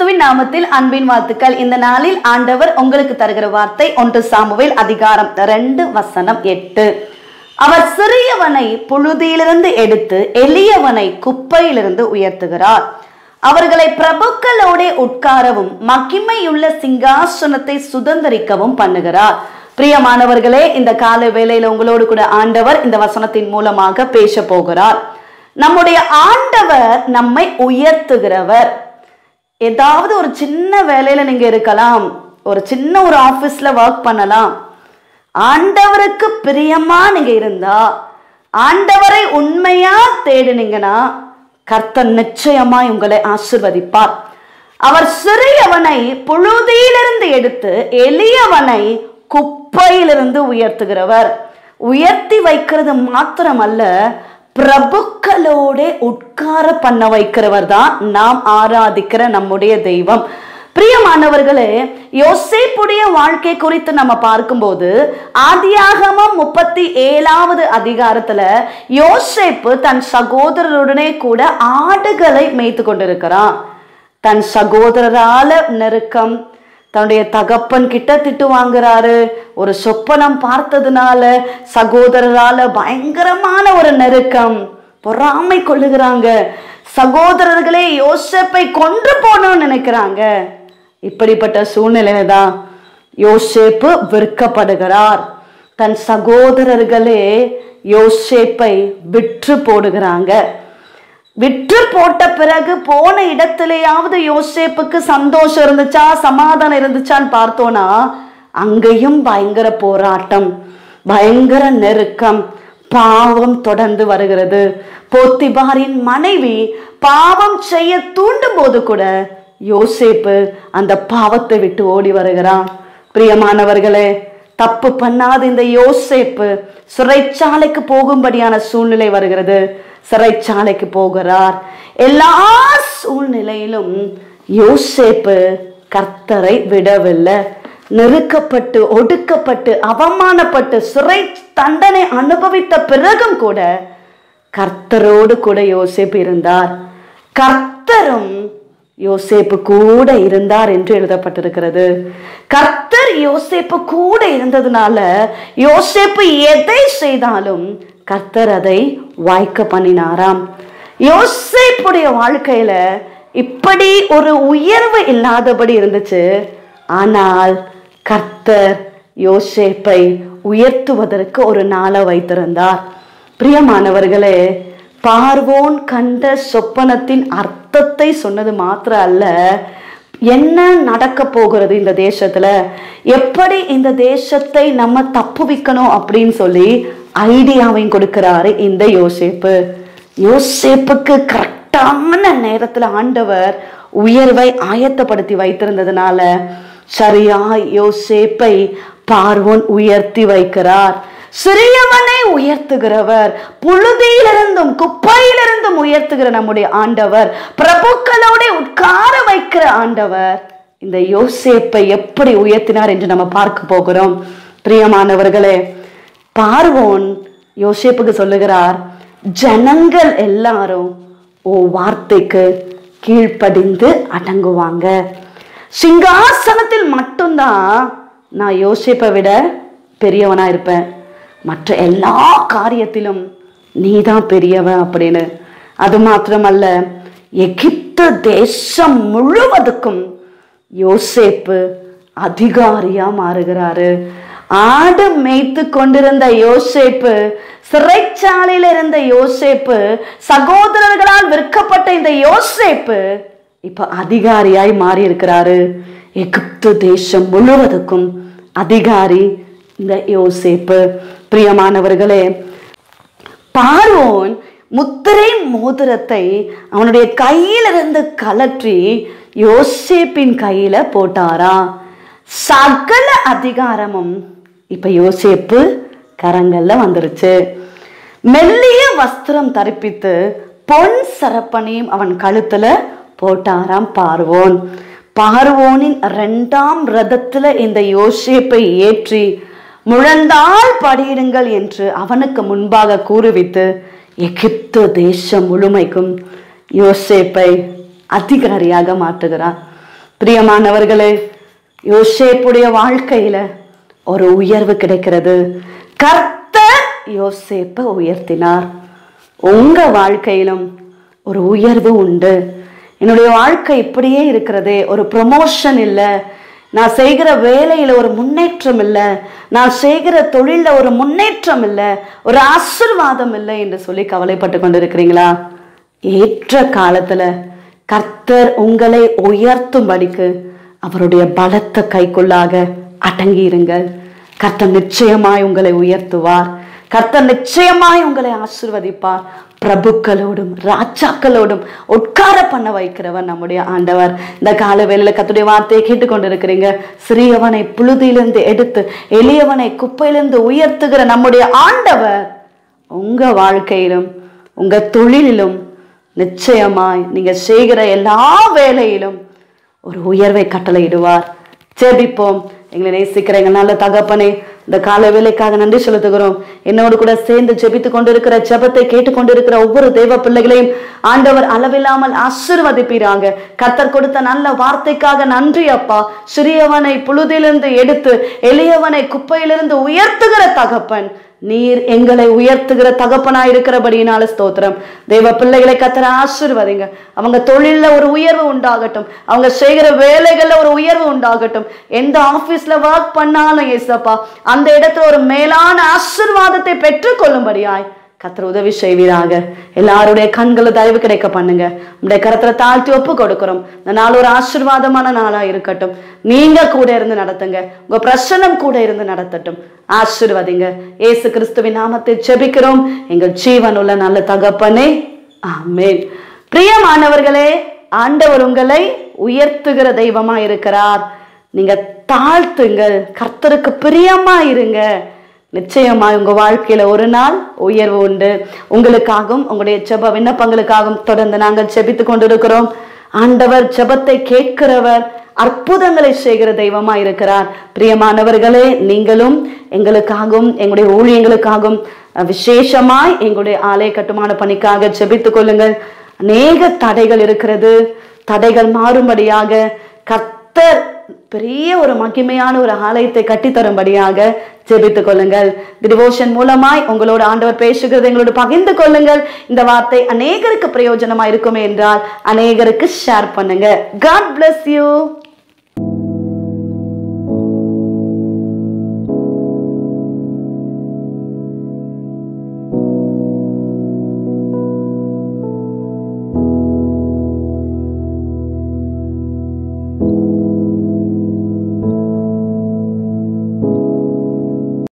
கிறிஸ்துவின் நாமத்தில் அன்பின் வாழ்த்துக்கள். இந்த நாளில் ஆண்டவர் உங்களுக்கு தருகிற வார்த்தை 1 சாமுவேல் அதிகாரம் 2 வசனம் 8. அவர் சிறியவனை புழுதியிலிருந்து எடுத்து எளியவனை குப்பையிலிருந்து உயர்த்துகிறார். அவர்களை பிரபுக்களோட உட்காரவும் மகிமையுள்ள சிங்காசனத்தை சுதந்தரிக்கவும் பண்ணுகிறார். பிரியமானவர்களே, இந்த கால வேளையில உங்களோடு கூட ஆண்டவர் இந்த வசனத்தின் மூலமாக பேச போகிறார். நம்முடைய ஆண்டவர் நம்மை உயர்த்துகிறவர். ஏதாவது ஒரு சின்ன வேலையில நீங்க இருக்கலாம், ஒரு சின்ன ஒரு ஆபீஸ்ல ஒர்க் பண்ணலாம். ஆண்டவருக்கு பிரியமா நீங்க இருந்தா, ஆண்டவரை உண்மையா தேடினீங்கன்னா கர்த்தர் நிச்சயமாய் உங்களை ஆசீர்வதிப்பார். அவர் சிறியவனை புழுதியிலிருந்து எடுத்து எளியவனை குப்பையிலிருந்து உயர்த்துகிறவர். உயர்த்தி வைக்கிறது மாத்திரமல்ல, பிரபுக்களோட உட்கார பண்ண வைக்கிறவர் தான் நாம் ஆராதிக்கிற நம்முடைய தெய்வம். பிரியமானவர்களே, யோசேப்புடைய வாழ்க்கை குறித்து நம்ம பார்க்கும்போது ஆதியாகமம் 37வது அதிகாரத்துல யோசேப்பு தன் சகோதரருடனே கூட ஆடுகளை மேய்த்து கொண்டிருக்கிறான். தன் சகோதரரால நெருக்கம், தன்னுடைய தகப்பன் கிட்ட திட்டு வாங்குறாரு. ஒரு சொப்பனம் பார்த்ததுனால சகோதரரால பயங்கரமான ஒரு நெருக்கம், பொறாமை கொள்ளுகிறாங்க. சகோதரர்களே யோசேப்பை கொன்று போகணும்னு நினைக்கிறாங்க. இப்படிப்பட்ட சூழ்நிலையில தான் யோசேப்பு விற்கப்படுகிறார். தன் சகோதரர்களே யோசேப்பை விற்று போடுகிறாங்க. விற்று போட்ட பிறகு போன இடத்திலேயாவது யோசேப்புக்கு சந்தோஷம் இருந்துச்சா, சமாதானம் இருந்துச்சான்னு பார்த்தோன்னா அங்கேயும் பயங்கர போராட்டம், பயங்கர நெருக்கம், பாவம் தொடர்ந்து வருகிறது. போத்திபாரின் மனைவி பாவம் செய்ய தூண்டும் போது கூட யோசேப்பு அந்த பாவத்தை விட்டு ஓடி வருகிறான். பிரியமானவர்களே, தப்பு பண்ணாத இந்த யோசேப்பு சிறைச்சாலைக்கு போகும்படியான சூழ்நிலை வருகிறது. சிறைச்சாலைக்கு போகிறார். எல்லா சூழ்நிலையிலும் யோசேப்பு கர்த்தரை விடவில்லை. நெருக்கப்பட்டு, ஒடுக்கப்பட்டு, அவமானப்பட்டு, சிறை தண்டனை அனுபவித்த பிறகும் கூட கர்த்தரோடு கூட யோசேப்பு இருந்தார். கர்த்தரும் யோசேப்பு கூட இருந்தார் என்று எழுதப்பட்டிருக்கிறது. கர்த்தர் யோசேப்பு கூட இருந்ததுனால யோசேப்பு எதை செய்தாலும் கர்த்தர் அதை வாய்க்க பண்ணினாராம். யோசேப்புடைய வாழ்க்கையில இப்படி ஒரு உயர்வு இல்லாதபடி இருந்துச்சு. ஆனால் கர்த்தர் யோசேப்பை உயர்த்துவதற்கு ஒரு நாளை வைத்திருந்தார். பிரியமானவர்களே, பார்வோன் கண்ட சொப்பனத்தின் அர்த்தத்தை சொன்னது மாத்திரம் அல்ல, என்ன நடக்க போகிறது இந்த தேசத்துல, எப்படி இந்த தேசத்தை நம்ம தப்புவிக்கணும் அப்படின்னு சொல்லி ஐடியாவையும் கொடுக்கிறாரு இந்த யோசேப்பு. யோசேப்புக்கு கரெக்டான நேரத்துல ஆண்டவர் உயர்வை ஆயத்தப்படுத்தி வைத்திருந்ததுனால சரியா யோசேப்பை பார்வோன் உயர்த்தி வைக்கிறார். சிறியவனை உயர்த்துகிறவர், புழுதியிலிருந்தும் குப்பையிலிருந்தும் உயர்த்துகிற நம்முடைய ஆண்டவர், பிரபுக்களோட உட்கார வைக்கிற ஆண்டவர் இந்த யோசேப்பை எப்படி உயர்த்தினார் என்று நம்ம பார்க்க போகிறோம். பிரியமானவர்களே, பார்வோன் யோசேப்புக்கு சொல்லுகிறார், ஜனங்கள் எல்லாரும் ஓ வார்த்தைக்கு கீழ்ப்படிந்து அடங்குவாங்க. சிங்காசனத்தில் மட்டும்தான் நான் யோசேப்பை விட பெரியவனா இருப்பேன், மற்ற எல்லா காரியத்திலும் நீதான் பெரியவன் அப்படின்னு. அது மாத்திரமல்ல, எகிப்து தேசம் முழுவதுக்கும் யோசேப்பு அதிகாரியா மாறுகிறாரு. ஆடு மேய்த்து கொண்டிருந்த யோசேப்பு, சிறைச்சாலையில இருந்த யோசேப்பு, சகோதரர்களால் விற்கப்பட்ட இந்த யோசேப்பு இப்ப அதிகாரியாய் மாறி இருக்கிறாரு. எகிப்து தேசம் முழுவதுக்கும் அதிகாரி இந்த யோசேப்பு. பிரியமானவர்களே, பார்வோன் முத்திரை மோதிரத்தை அவனுடைய கையிலிருந்து கலற்றி யோசேப்பின் கையில போட்டாரா. சகல அதிகாரமும் இப்ப யோசேப்பு கரங்கள்ல வந்துருச்சு. மெல்லிய வஸ்திரம் தரிப்பித்து பொன் சரப்பனையும் அவன் கழுத்துல போட்டாராம் பார்வோன். பார்வோனின் 2ஆம் ரதத்துல இந்த யோசேப்பை ஏற்றி முழந்தால் படியிடுங்கள் என்று அவனுக்கு முன்பாக கூறுவித்து எகிப்து தேசம் முழுமைக்கும் யோசேப்பை அதிகாரியாக மாற்றுகிறார். பிரியமானவர்களே, யோசேப்புடைய வாழ்க்கையில ஒரு உயர்வு கிடைக்கிறது. கர்த்தர் யோசேப்பை உயர்த்தினார். உங்க வாழ்க்கையிலும் ஒரு உயர்வு உண்டு. என்னுடைய வாழ்க்கை இப்படியே இருக்கிறதே, ஒரு ப்ரமோஷன் இல்லை, நான் செய்கிற வேலையில ஒரு முன்னேற்றம் இல்லை, நான் செய்கிற தொழில ஒரு முன்னேற்றம் இல்லை, ஒரு ஆசீர்வாதம் இல்லை என்று சொல்லி கவலைப்பட்டு கொண்டிருக்கிறீங்களா? ஏற்ற காலத்துல கர்த்தர் உங்களை உயர்த்தும்படிக்கு அவருடைய பலத்த கைக்குள்ளாக அடங்கியிருங்கள். கர்த்தர் நிச்சயமாய் உங்களை உயர்த்துவார். கர்த்தர் நிச்சயமாய் உங்களை ஆசீர்வதிப்பார். பிரபுக்களோடும் ராஜாக்களோடும் உட்கார பண்ண வைக்கிறவர் நம்முடைய ஆண்டவர். இந்த கால வேளையில கர்த்தருடைய வார்த்தையை கேட்டுக்கொண்டிருக்கிறீங்க. சிறியவனை புழுதியிலிருந்து எடுத்து எளியவனை குப்பையிலிருந்து உயர்த்துகிற நம்முடைய ஆண்டவர் உங்க வாழ்க்கையிலும் உங்க தொழிலிலும் நிச்சயமாய் நீங்க செய்கிற எல்லா வேலையிலும் ஒரு உயர்வை கட்டளையிடுவார். ஜெபிப்போம். எங்களை நேசிக்கிற எங்கள் நல்ல தகப்பனே, இந்த கால வேலைக்காக நன்றி செலுத்துகிறோம். என்னோடு கூட சேர்ந்து ஜெபித்துக் கொண்டிருக்கிற, ஜெபத்தை கேட்டுக்கொண்டிருக்கிற ஒவ்வொரு தெய்வ பிள்ளைகளையும் ஆண்டவர் அளவில்லாமல் ஆசீர்வதிப்பீராக. கர்த்தர் கொடுத்த நல்ல வார்த்தைக்காக நன்றி அப்பா. சிறியவனை புழுதியிலிருந்து எடுத்து எளியவனை குப்பையிலிருந்து உயர்த்துகிற தகப்பன் நீர், எங்களை உயர்த்துகிற தகப்பனாய் இருக்கிறபடியினால ஸ்தோத்திரம். தெய்வ பிள்ளைகளை கர்த்தர் ஆசீர்வதிங்க. அவங்க தொழில ஒரு உயர்வு உண்டாகட்டும், அவங்க செய்கிற வேலைகள்ல ஒரு உயர்வு உண்டாகட்டும். எந்த ஆபீஸ்ல ஒர்க் பண்ணாலும் ஏசப்பா, அந்த இடத்துல ஒரு மேலான ஆசீர்வாதத்தை பெற்றுக் கொள்ளும்படியாய் கர்த்தர் உதவி செய்வீராக. எல்லாருடைய கண்களை தயவு கிடைக்க பண்ணுங்க. உங்களுடைய கரத்துல தாழ்த்தி ஒப்பு கொடுக்கிறோம். இந்த நாள் ஒரு ஆசீர்வாதமான நாளா இருக்கட்டும். நீங்க கூட இருந்து நடத்துங்க. உங்க பிரசன்னம் கூட இருந்து நடத்தட்டும். ஆசீர்வதிங்க. இயேசு கிறிஸ்துவின் நாமத்தை ஜெபிக்கிறோம் எங்கள் ஜீவனுள்ள நல்ல தகப்பனே, ஆமென். பிரியமானவர்களே, ஆண்டவர் உங்களை உயர்த்துகிற தெய்வமா இருக்கிறார். நீங்க தாழ்த்துங்கள், கர்த்தருக்கு பிரியமா இருங்க. நிச்சயமா உங்க வாழ்க்கையில ஒரு நாள் உயர்வு உண்டு. உங்களுக்காகவும் உங்களுடைய ஜெப விண்ணப்பங்களுக்காகவும் தொடர்ந்து நாங்கள் ஜெபித்துக் கொண்டிருக்கிறோம். ஆண்டவர் ஜெபத்தை கேட்கிறவர், அற்புதங்களை செய்கிற தெய்வமா இருக்கிறார். பிரியமானவர்களே, நீங்களும் எங்களுக்காகவும் எங்களுடைய ஊழியங்களுக்காகவும் விசேஷமாய் எங்களுடைய ஆலய கட்டுமான பணிக்காக ஜெபித்துக் கொள்ளுங்கள். அநேக தடைகள் இருக்கிறது. தடைகள் மாறும்படியாக கர்த்தர் பெரிய ஒரு மகிமையான ஒரு ஆலயத்தை கட்டித்தரும்படியாக ஜெபித்துக் கொள்ளுங்கள். டிவோஷன் மூலமாய் உங்களோட ஆண்டவர் பேசுகிறது எங்களோடு பகிர்ந்து கொள்ளுங்கள். இந்த வார்த்தை அநேகருக்கு பிரயோஜனமா இருக்குமே என்றால் அநேகருக்கு ஷேர் பண்ணுங்க. God bless you.